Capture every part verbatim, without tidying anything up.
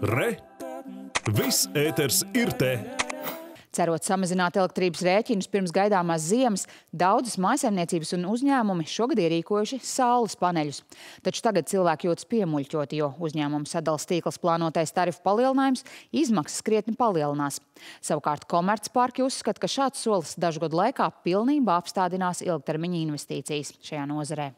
Re! Viss ēters ir te! Cerot samazināt elektrības rēķinus pirms gaidāmās ziemas, daudzas mājsaimniecības un uzņēmumi šogad ierīkojuši saules paneļus. Taču tagad cilvēki jūtas piemuļķoti, jo uzņēmumu sadalas tīkls plānotais tarifu palielinājums izmaksas krietni palielinās. Savukārt komercparki uzskata, ka šāds solis dažu gadu laikā pilnībā apstādinās ilgtermiņa investīcijas šajā nozarē.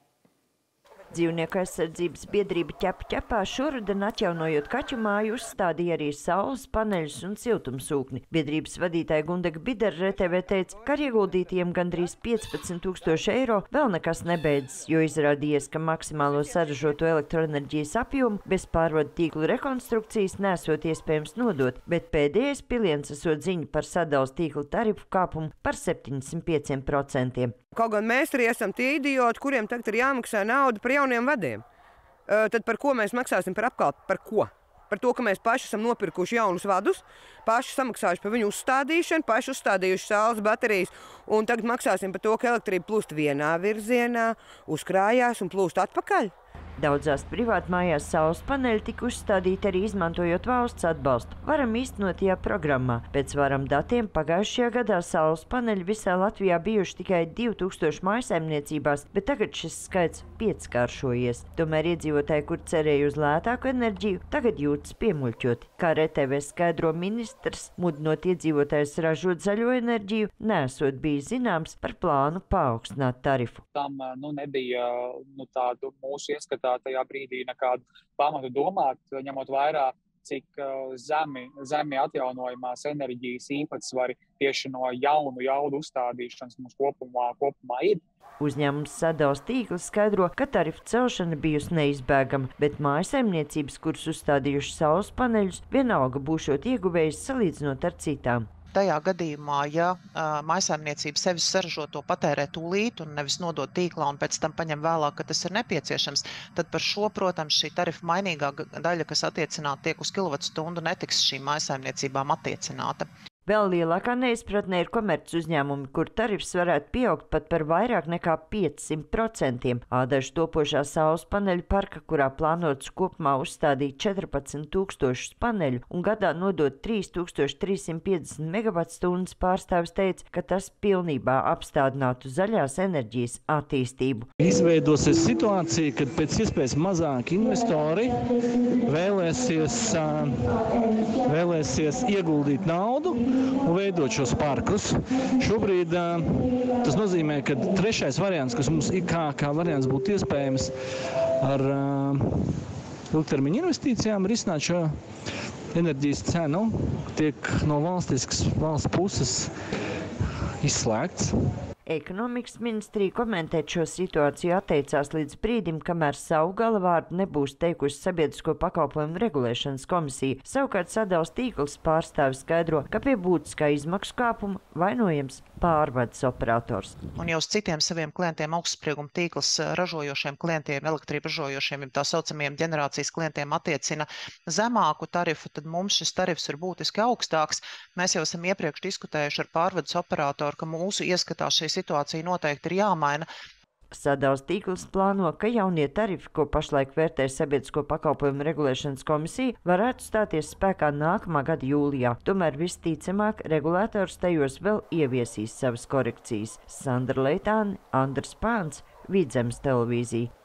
Dzīvnieku aizsardzības biedrība Ķepa ķepā šoruden atjaunojot kaķu māju uzstādīja arī saules paneļus un siltumsūkni. Biedrības vadītāja Gundega Bidera R T V teica, ka ar ieguldītiem gandrīz piecpadsmit tūkstoši eiro vēl nekas nebeidzas, jo izrādījies, ka maksimālo saražoto elektroenerģijas apjomu bez pārvadu tīklu rekonstrukcijas nesot iespējams nodot, bet pēdējais piliens esot ziņa par sadalas tīklu tarifu kāpumu par septiņdesmit pieciem procentiem. Kaut gan mēs arī esam tie idioti, kuriem tagad ir jāmaksā nauda par jauniem vadiem. Uh, tad par ko mēs maksāsim par apkalpi? Par ko? Par to, ka mēs paši esam nopirkuši jaunus vadus, paši samaksājuši par viņu uzstādīšanu, paši uzstādījuši saules baterijas, un tagad maksāsim par to, ka elektrība plūst vienā virzienā, uzkrājās un plūst atpakaļ. Daudzās privātmājās saules paneļi tika uzstādīti arī izmantojot valsts atbalstu Varam īstenotajā programmā. Pēc Varam datiem pagājušajā gadā saules paneļi visā Latvijā bijuši tikai divi tūkstoši mājsaimniecībās, bet tagad šis skaits pieckāršojies. Tomēr iedzīvotāji, kur cerēja uz lētāku enerģiju, tagad jūtas piemuļķoti. Kā R T V skaidro ministrs, mudinot iedzīvotājus ražot zaļo enerģiju, nesot bijis zināms par plānu paaugstināt tarifu. Tam nu, nebija nu, tādu mūsu ieskatu tajā brīdī nekādu pamatu domāt, ņemot vērā, cik zemi, zemi atjaunojumās enerģijas īpatsvari tieši no jaunu jaudu uzstādīšanas mums kopumā, kopumā ir. Uzņēmums sadalas tīkls skaidro, ka tarifu celšana bijusi neizbēgama, bet mājsaimniecības, kuras uzstādījuši saules paneļus, vienalga būšot ieguvējas salīdzinot ar citām. Tajā gadījumā, ja uh, mājsaimniecība sevis saražoto patērē tūlīt un nevis nodot tīklā un pēc tam paņem vēlāk, ka tas ir nepieciešams, tad par šo, protams, šī tarifa mainīgā daļa, kas attiecināta tiek uz kilovatstundu, netiks šīm mājsaimniecībām attiecināta. Vēl lielākā neizpratne ir komerc uzņēmumi, kur tarifs varētu pieaugt pat par vairāk nekā piecsimt procentiem. Ādažu topošā saules paneļu parka, kurā plānots kopumā uzstādīt četrpadsmit tūkstošus paneļu un gadā nodot trīs tūkstoši trīs simt piecdesmit megawatstundas, pārstāvis teica, ka tas pilnībā apstādinātu zaļās enerģijas attīstību. Izveidosies situācija, kad pēc iespējas mazāk investori vēlēsies, vēlēsies ieguldīt naudu un veidot šos parkus. Šobrīd uh, tas nozīmē, ka trešais variants, kas mums kā, kā variants būtu iespējams ar uh, ilgtermiņa investīcijām, ir izsnāt šo enerģijas cenu, tiek no valstiskas valsts puses izslēgts. Ekonomikas ministrija komentēt šo situāciju atteicās līdz brīdim, kamēr savu galavārdu nebūs teikusi Sabiedrisko pakalpojumu regulēšanas komisija. Savukārt sadalas tīkls pārstāvis skaidro, ka pie būtiskā izmaksu kāpuma vainojams pārvades operators. Un jau uz citiem saviem klientiem augstsprieguma tīkls ražojošiem klientiem, elektrību ražojošiem, tā saucamiem ģenerācijas klientiem attiecina zemāku tarifu, tad mums šis tarifs ir būtiski augstāks. Mēs jau esam iepriekš diskutējuši ar pārvades operatoru, ka mūsu ieskatā šī situācija noteikti ir jāmaina. Sadalas tīkls plāno, ka jaunie tarifi, ko pašlaik vērtē Sabiedrisko pakalpojumu regulēšanas komisija, varētu stāties spēkā nākamā gada jūlijā. Tomēr visticamāk, regulātors tajos vēl ieviesīs savas korekcijas. Sandra Leitāne, Andris Pāns, Vidzemes televīzija.